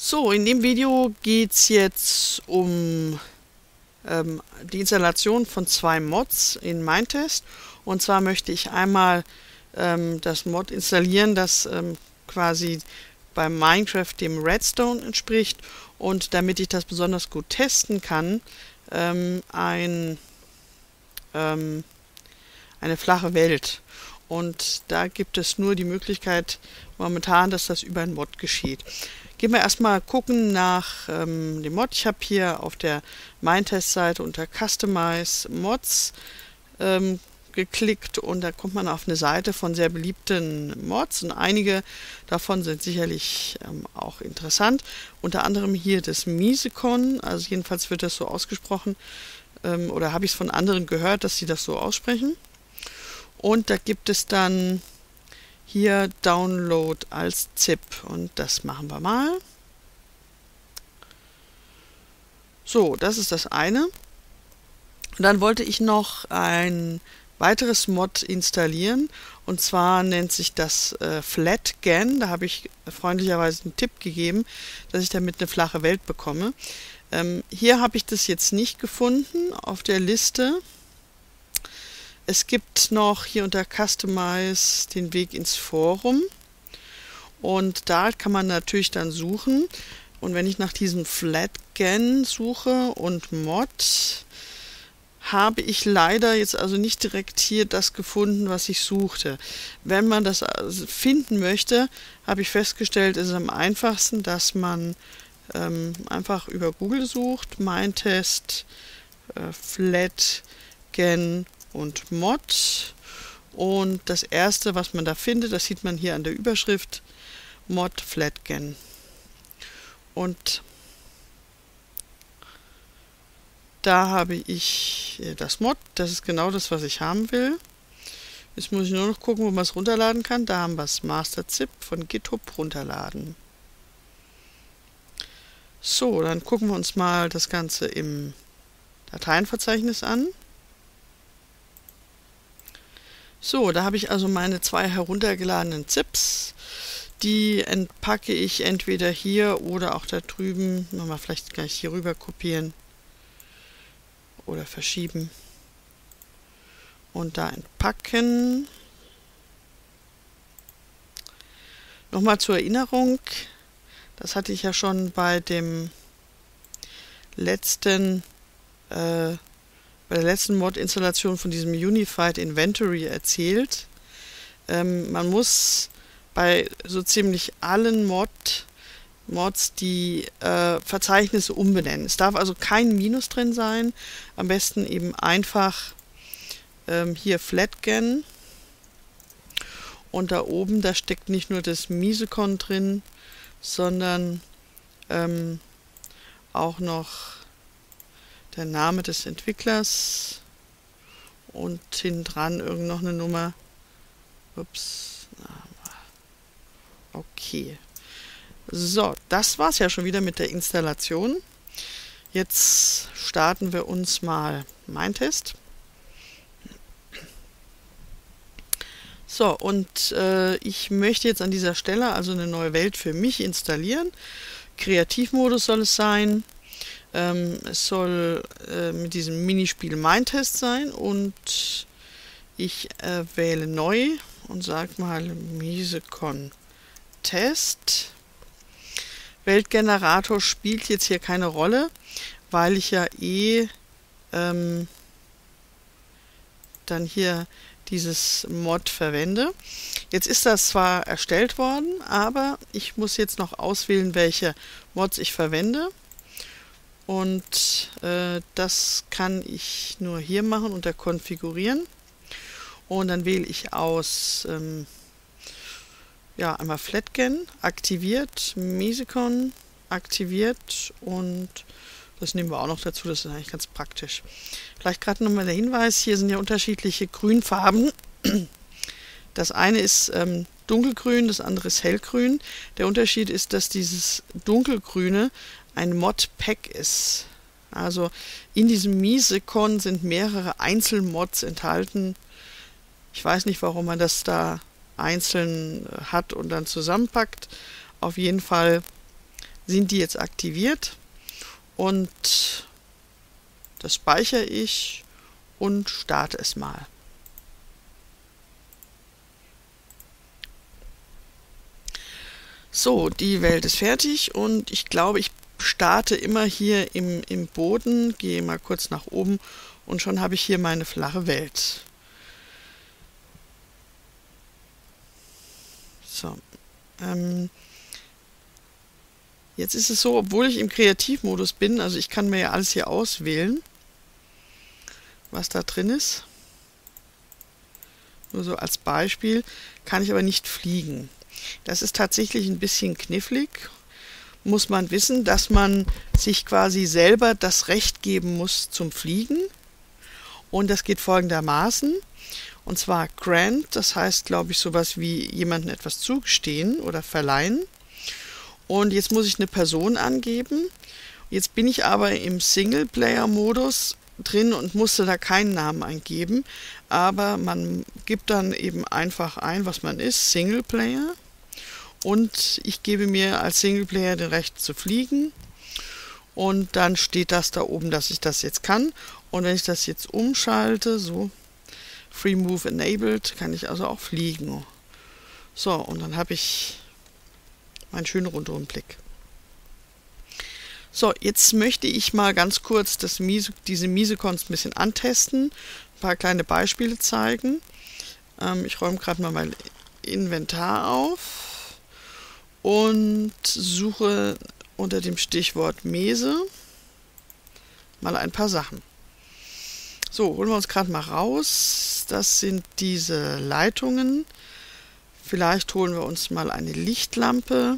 So, in dem Video geht es jetzt um die Installation von zwei Mods in Minetest. Und zwar möchte ich einmal das Mod installieren, das quasi bei Minecraft dem Redstone entspricht, und damit ich das besonders gut testen kann, eine flache Welt. Und da gibt es nur die Möglichkeit momentan, dass das über einen Mod geschieht. Gehen wir erstmal gucken nach dem Mod. Ich habe hier auf der Minetest-Seite unter Customize Mods geklickt, und da kommt man auf eine Seite von sehr beliebten Mods, und einige davon sind sicherlich auch interessant. Unter anderem hier das Misekon, also jedenfalls wird das so ausgesprochen, oder habe ich es von anderen gehört, dass sie das so aussprechen. Und da gibt es dann hier Download als ZIP, und das machen wir mal. So, das ist das eine. Und dann wollte ich noch ein weiteres Mod installieren, und zwar nennt sich das FlatGen. Da habe ich freundlicherweise einen Tipp gegeben, dass ich damit eine flache Welt bekomme. Hier habe ich das jetzt nicht gefunden auf der Liste. Es gibt noch hier unter Customize den Weg ins Forum, und da kann man natürlich dann suchen, und wenn ich nach diesem FlatGen suche und Mod, habe ich leider jetzt also nicht direkt hier das gefunden, was ich suchte. Wenn man das finden möchte, habe ich festgestellt, ist es am einfachsten, dass man einfach über Google sucht, Minetest, FlatGen und Mod, und das erste, was man da findet, das sieht man hier an der Überschrift, Mod FlatGen. Und da habe ich das Mod, das ist genau das, was ich haben will. Jetzt muss ich nur noch gucken, wo man es runterladen kann. Da haben wir es, Master-Zip von GitHub runterladen. So, dann gucken wir uns mal das Ganze im Dateienverzeichnis an. So, da habe ich also meine zwei heruntergeladenen ZIPs. Die entpacke ich entweder hier oder auch da drüben. Nochmal vielleicht gleich hier rüber kopieren oder verschieben. Und da entpacken. Nochmal zur Erinnerung, das hatte ich ja schon bei dem letzten bei der letzten Mod-Installation von diesem Unified Inventory erzählt. Man muss bei so ziemlich allen Mods die Verzeichnisse umbenennen. Es darf also kein Minus drin sein. Am besten eben einfach hier FlatGen. Und da oben, da steckt nicht nur das Misekon drin, sondern auch noch der Name des Entwicklers und hinten dran irgend noch eine Nummer. Ups. Okay. So, das war's ja schon wieder mit der Installation. Jetzt starten wir uns mal Minetest. So, und ich möchte jetzt an dieser Stelle also eine neue Welt für mich installieren. Kreativmodus soll es sein. Es soll mit diesem Minispiel Minetest sein, und ich wähle neu und sage mal Misekon Test. Weltgenerator spielt jetzt hier keine Rolle, weil ich ja dann hier dieses Mod verwende. Jetzt ist das zwar erstellt worden, aber ich muss jetzt noch auswählen, welche Mods ich verwende. Und das kann ich nur hier machen unter Konfigurieren. Und dann wähle ich aus ja, einmal FlatGen aktiviert, Misekon aktiviert, und das nehmen wir auch noch dazu, das ist eigentlich ganz praktisch. Vielleicht gerade nochmal der Hinweis, hier sind ja unterschiedliche Grünfarben. Das eine ist dunkelgrün, das andere ist hellgrün. Der Unterschied ist, dass dieses dunkelgrüne ein Mod-Pack ist. Also in diesem Misekon sind mehrere Einzelmods enthalten. Ich weiß nicht, warum man das da einzeln hat und dann zusammenpackt. Auf jeden Fall sind die jetzt aktiviert und das speichere ich und starte es mal. So, die Welt ist fertig und ich glaube, ich starte immer hier im Boden, gehe mal kurz nach oben und schon habe ich hier meine flache Welt. So, jetzt ist es so, obwohl ich im Kreativmodus bin, also ich kann mir ja alles hier auswählen, was da drin ist. Nur so als Beispiel, kann ich aber nicht fliegen. Das ist tatsächlich ein bisschen knifflig. Muss man wissen, dass man sich quasi selber das Recht geben muss zum Fliegen. Und das geht folgendermaßen. Und zwar grant, das heißt, glaube ich, sowas wie jemandem etwas zugestehen oder verleihen. Und jetzt muss ich eine Person angeben. Jetzt bin ich aber im Singleplayer-Modus drin und musste da keinen Namen eingeben. Aber man gibt dann eben einfach ein, was man ist, Singleplayer. Und ich gebe mir als Singleplayer den Recht zu fliegen. Und dann steht das da oben, dass ich das jetzt kann. Und wenn ich das jetzt umschalte, so Free Move Enabled, kann ich also auch fliegen. So, und dann habe ich meinen schönen Rundumblick. So, jetzt möchte ich mal ganz kurz diese Misicons ein bisschen antesten, ein paar kleine Beispiele zeigen. Ich räume gerade mal mein Inventar auf und suche unter dem Stichwort Mese mal ein paar Sachen. So, holen wir uns gerade mal raus. Das sind diese Leitungen. Vielleicht holen wir uns mal eine Lichtlampe.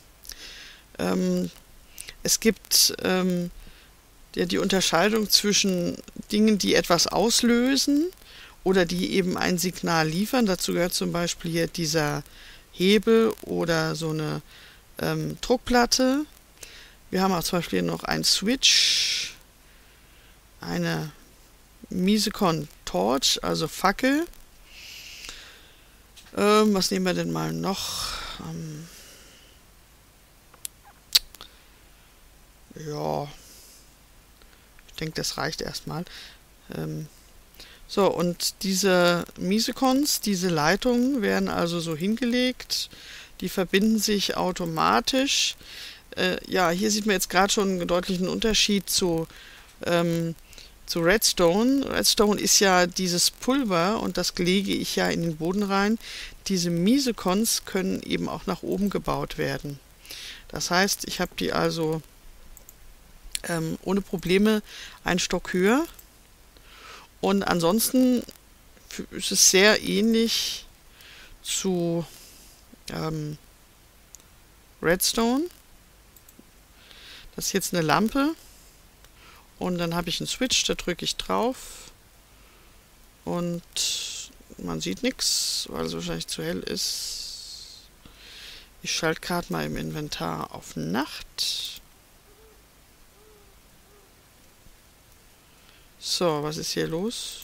Es gibt ja die Unterscheidung zwischen Dingen, die etwas auslösen oder die eben ein Signal liefern. Dazu gehört zum Beispiel hier dieser Hebel oder so eine Druckplatte. Wir haben auch zum Beispiel hier noch einen Switch, eine Misicon Torch, also Fackel. Was nehmen wir denn mal noch? Ja, ich denke, das reicht erstmal. So, und diese Misicons, diese Leitungen werden also so hingelegt. Die verbinden sich automatisch. Ja, hier sieht man jetzt gerade schon einen deutlichen Unterschied zu Redstone. Redstone ist ja dieses Pulver und das lege ich ja in den Boden rein. Diese Misicons können eben auch nach oben gebaut werden. Das heißt, ich habe die also ohne Probleme einen Stock höher. Und ansonsten ist es sehr ähnlich zu Redstone. Das ist jetzt eine Lampe. Und dann habe ich einen Switch, da drücke ich drauf. Und man sieht nichts, weil es wahrscheinlich zu hell ist. Ich schalte gerade mal im Inventar auf Nacht. So, was ist hier los?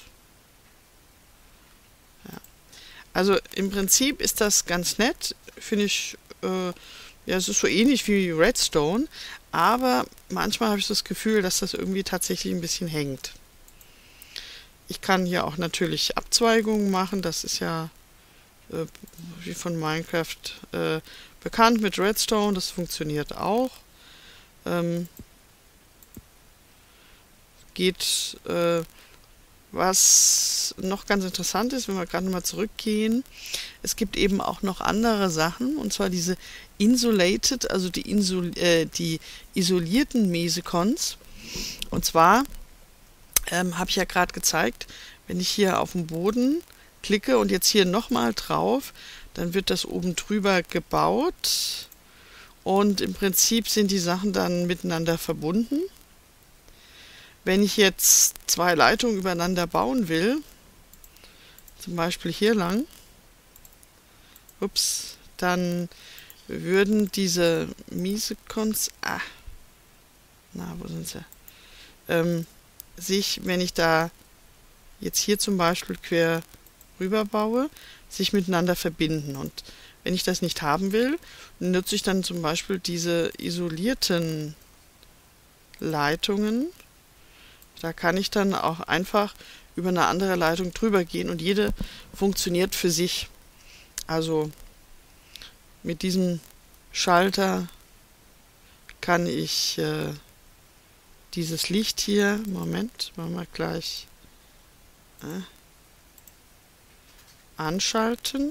Ja. Also im Prinzip ist das ganz nett, finde ich, ja, es ist so ähnlich wie Redstone, aber manchmal habe ich das Gefühl, dass das irgendwie tatsächlich ein bisschen hängt. Ich kann hier auch natürlich Abzweigungen machen, das ist ja wie von Minecraft bekannt mit Redstone, das funktioniert auch. Was noch ganz interessant ist, wenn wir gerade nochmal zurückgehen, es gibt eben auch noch andere Sachen, und zwar diese Insulated, also die isolierten Mesicons. Und zwar habe ich ja gerade gezeigt, wenn ich hier auf den Boden klicke und jetzt hier nochmal drauf, dann wird das oben drüber gebaut und im Prinzip sind die Sachen dann miteinander verbunden. Wenn ich jetzt zwei Leitungen übereinander bauen will, zum Beispiel hier lang, dann würden diese Misicons, wo sind sie? Sich, wenn ich da jetzt hier zum Beispiel quer rüber baue, sich miteinander verbinden. Und Wenn ich das nicht haben will, nutze ich dann zum Beispiel diese isolierten Leitungen. Da kann ich dann auch einfach über eine andere Leitung drüber gehen und jede funktioniert für sich. Also mit diesem Schalter kann ich dieses Licht hier, Moment, machen wir gleich anschalten.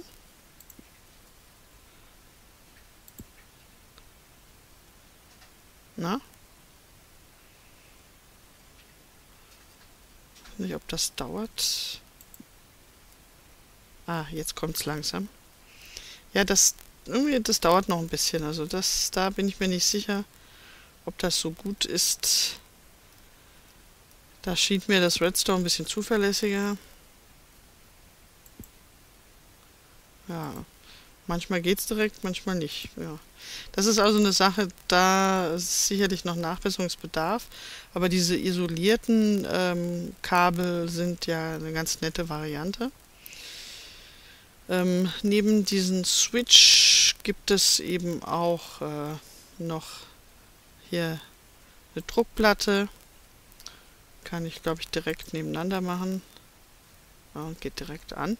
Na? Ich weiß nicht, ob das dauert. Ah, jetzt kommt es langsam. Ja, das dauert noch ein bisschen. Also da bin ich mir nicht sicher, ob das so gut ist. Da schien mir das Redstone ein bisschen zuverlässiger. Ja, manchmal geht es direkt, manchmal nicht. Ja. Das ist also eine Sache, da ist sicherlich noch Nachbesserungsbedarf. Aber diese isolierten Kabel sind ja eine ganz nette Variante. Neben diesem Switch gibt es eben auch noch hier eine Druckplatte. Kann ich, glaube ich, direkt nebeneinander machen. Ja, geht direkt an.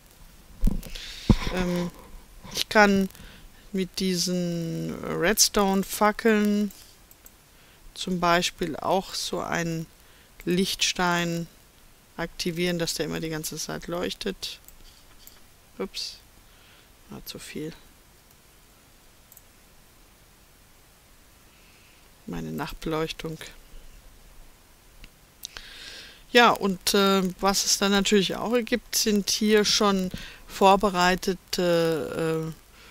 Ich kann mit diesen Redstone-Fackeln zum Beispiel auch so einen Lichtstein aktivieren, dass der immer die ganze Zeit leuchtet. Ups, war zu viel. Meine Nachtbeleuchtung. Ja, und was es dann natürlich auch gibt, sind hier schon vorbereitete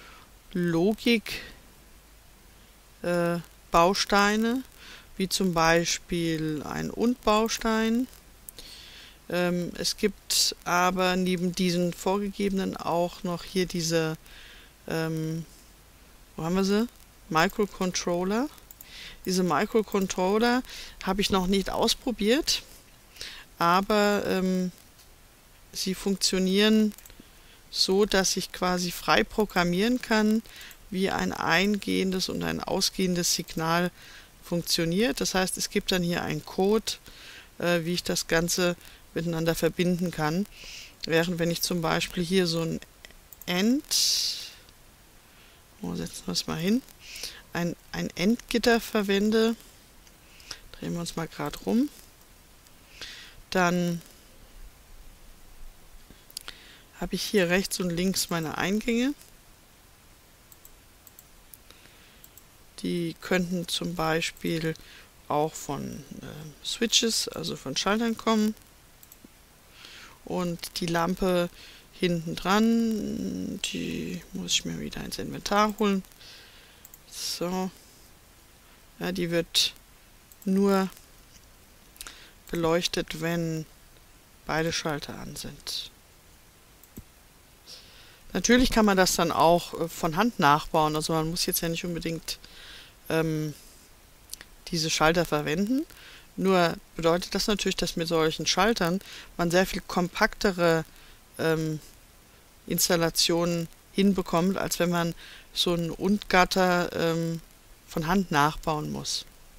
Logik-Bausteine, wie zum Beispiel ein Und-Baustein. Es gibt aber neben diesen vorgegebenen auch noch hier diese, wo haben wir sie? Microcontroller. Diese Microcontroller habe ich noch nicht ausprobiert, aber sie funktionieren so, dass ich quasi frei programmieren kann, wie ein eingehendes und ein ausgehendes Signal funktioniert. Das heißt, es gibt dann hier einen Code, wie ich das Ganze miteinander verbinden kann. Während wenn ich zum Beispiel hier so ein setzen wir es mal hin, ein Endgitter verwende, drehen wir uns mal gerade rum, dann habe ich hier rechts und links meine Eingänge. Die könnten zum Beispiel auch von Switches, also von Schaltern kommen. Und die Lampe hinten dran, die muss ich mir wieder ins Inventar holen. So, ja, die wird nur beleuchtet, wenn beide Schalter an sind. Natürlich kann man das dann auch von Hand nachbauen, also man muss jetzt ja nicht unbedingt diese Schalter verwenden. Nur bedeutet das natürlich, dass mit solchen Schaltern man sehr viel kompaktere Installationen hinbekommt, als wenn man so einen Und-Gatter von Hand nachbauen muss.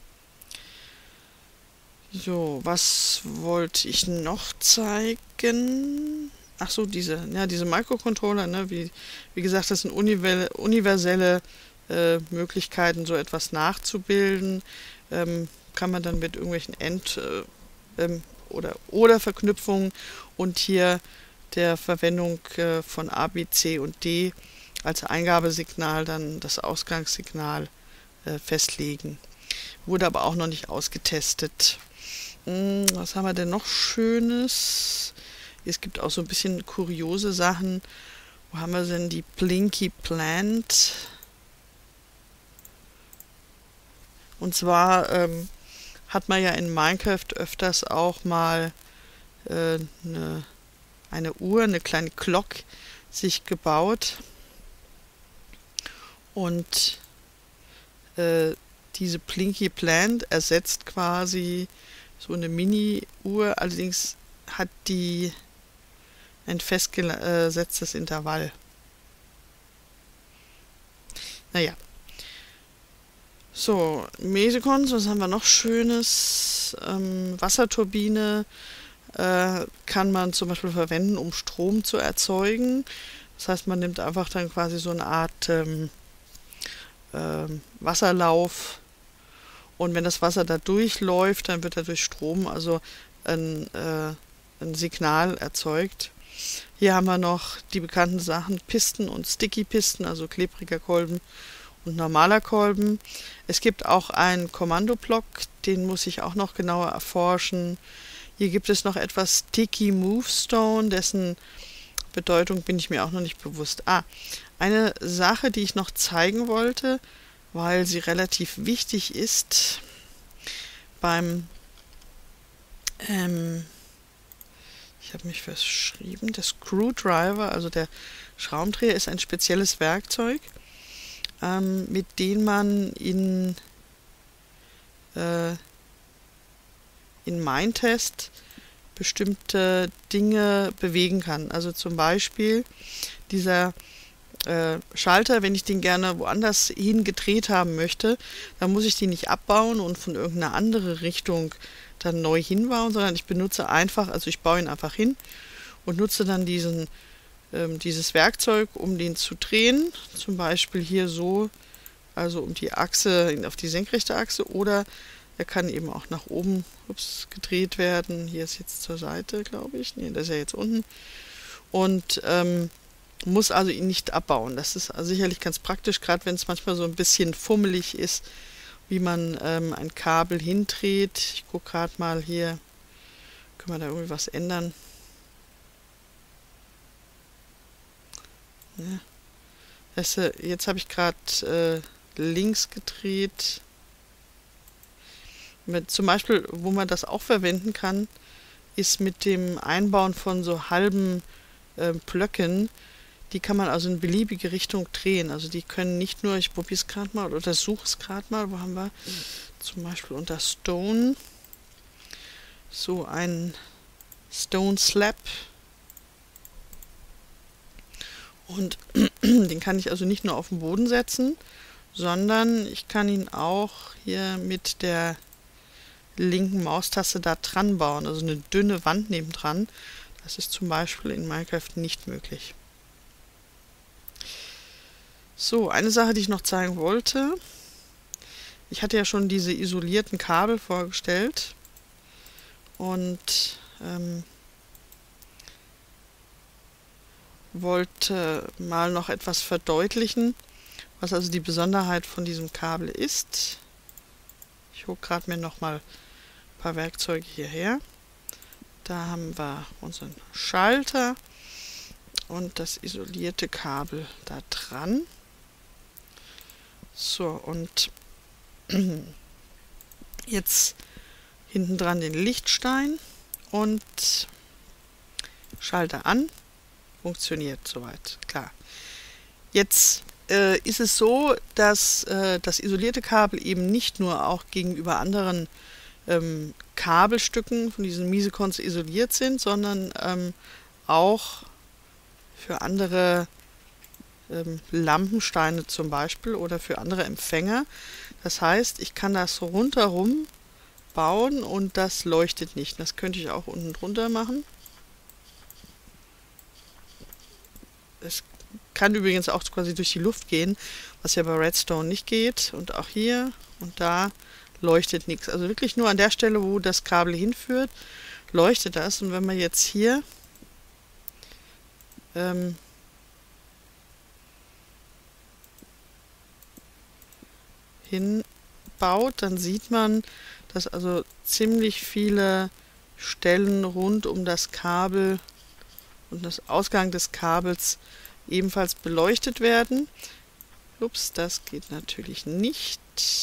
So, was wollte ich noch zeigen? Ach so, diese Microcontroller, ne, wie gesagt, das sind universelle Möglichkeiten, so etwas nachzubilden. Kann man dann mit irgendwelchen oder Verknüpfungen und hier der Verwendung von A, B, C und D als Eingabesignal dann das Ausgangssignal festlegen. Wurde aber auch noch nicht ausgetestet. Was haben wir denn noch Schönes? Es gibt auch so ein bisschen kuriose Sachen. Wo haben wir denn die Blinky Plant? Und zwar hat man ja in Minecraft öfters auch mal eine Uhr, eine kleine Glock sich gebaut. Und diese Blinky Plant ersetzt quasi so eine Mini-Uhr, allerdings hat die ein festgesetztes Intervall. Naja. So, Mesekons, was haben wir noch Schönes? Wasserturbine kann man zum Beispiel verwenden, um Strom zu erzeugen. Das heißt, man nimmt einfach dann quasi so eine Art Wasserlauf, und wenn das Wasser da durchläuft, dann wird dadurch Strom, also ein Signal erzeugt. Hier haben wir noch die bekannten Sachen Pisten und Sticky-Pisten, also klebriger Kolben und normaler Kolben. Es gibt auch einen Kommandoblock, den muss ich auch noch genauer erforschen. Hier gibt es noch etwas Sticky Move Stone, dessen Bedeutung bin ich mir auch noch nicht bewusst. Eine Sache, die ich noch zeigen wollte, weil sie relativ wichtig ist beim ich habe mich verschrieben, der Screwdriver, also der Schraubendreher, ist ein spezielles Werkzeug, mit dem man in Minetest bestimmte Dinge bewegen kann. Also zum Beispiel dieser Schalter, wenn ich den gerne woanders hin gedreht haben möchte, dann muss ich den nicht abbauen und von irgendeiner anderen Richtung dann neu hinbauen, sondern ich benutze einfach, also ich baue ihn einfach hin und nutze dann dieses Werkzeug, um den zu drehen, zum Beispiel hier so, also um die Achse, auf die senkrechte Achse, oder er kann eben auch nach oben gedreht werden. Hier ist jetzt zur Seite, glaube ich. Ne, das ist ja jetzt unten. Und muss also ihn nicht abbauen. Das ist also sicherlich ganz praktisch, gerade wenn es manchmal so ein bisschen fummelig ist, wie man ein Kabel hindreht. Ich gucke gerade mal hier, können wir da irgendwie was ändern? Ja. Jetzt habe ich gerade links gedreht. Zum Beispiel, wo man das auch verwenden kann, ist mit dem Einbauen von so halben Blöcken. Die kann man also in beliebige Richtung drehen. Also die können nicht nur, ich probiere es gerade mal oder suche es gerade mal, wo haben wir zum Beispiel unter Stone so ein Stone Slab. Und den kann ich also nicht nur auf den Boden setzen, sondern ich kann ihn auch hier mit der linken Maustaste da dran bauen, also eine dünne Wand nebendran. Das ist zum Beispiel in Minecraft nicht möglich. So, eine Sache, die ich noch zeigen wollte. Ich hatte ja schon diese isolierten Kabel vorgestellt und wollte mal noch etwas verdeutlichen, was also die Besonderheit von diesem Kabel ist. Ich hole gerade mir noch mal ein paar Werkzeuge hierher. Da haben wir unseren Schalter und das isolierte Kabel da dran. So, und jetzt hinten dran den Lichtstein und Schalter an. Funktioniert soweit, klar. Jetzt ist es so, dass das isolierte Kabel eben nicht nur auch gegenüber anderen Kabelstücken von diesen Mesekons isoliert sind, sondern auch für andere Lampensteine zum Beispiel oder für andere Empfänger. Das heißt, ich kann das rundherum bauen und das leuchtet nicht. Das könnte ich auch unten drunter machen. Es kann übrigens auch quasi durch die Luft gehen, was ja bei Redstone nicht geht. Und auch hier und da leuchtet nichts. Also wirklich nur an der Stelle, wo das Kabel hinführt, leuchtet das. Und wenn man jetzt hier hinbaut, dann sieht man, dass also ziemlich viele Stellen rund um das Kabel und das Ausgang des Kabels ebenfalls beleuchtet werden. Ups, das geht natürlich nicht.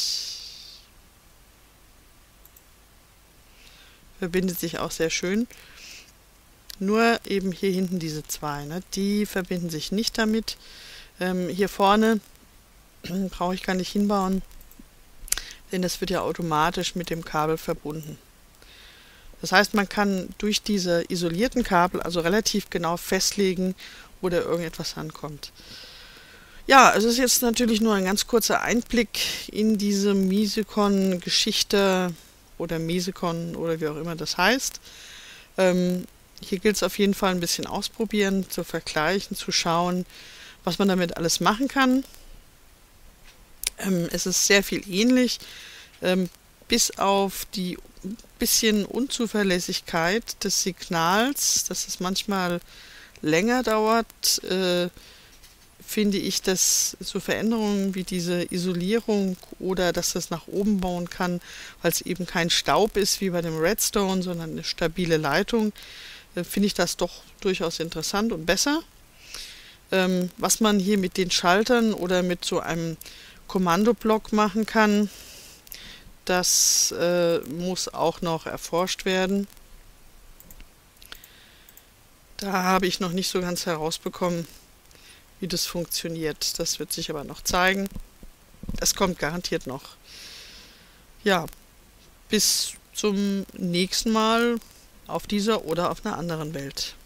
Verbindet sich auch sehr schön. Nur eben hier hinten diese zwei, ne? Die verbinden sich nicht damit. Hier vorne brauche ich gar nicht hinbauen, denn das wird ja automatisch mit dem Kabel verbunden. Das heißt, man kann durch diese isolierten Kabel also relativ genau festlegen, wo da irgendetwas ankommt. Ja, also es ist jetzt natürlich nur ein ganz kurzer Einblick in diese Misikon-Geschichte oder Mesikon oder wie auch immer das heißt. Hier gilt es auf jeden Fall ein bisschen ausprobieren, zu vergleichen, zu schauen, was man damit alles machen kann. Es ist sehr viel ähnlich, bis auf die bisschen Unzuverlässigkeit des Signals, dass es manchmal länger dauert, finde ich, dass so Veränderungen wie diese Isolierung oder dass das nach oben bauen kann, weil es eben kein Staub ist wie bei dem Redstone, sondern eine stabile Leitung, finde ich das doch durchaus interessant und besser. Was man hier mit den Schaltern oder mit so einem Kommandoblock machen kann, das muss auch noch erforscht werden. Da habe ich noch nicht so ganz herausbekommen, wie das funktioniert. Das wird sich aber noch zeigen. Das kommt garantiert noch. Ja, bis zum nächsten Mal auf dieser oder auf einer anderen Welt.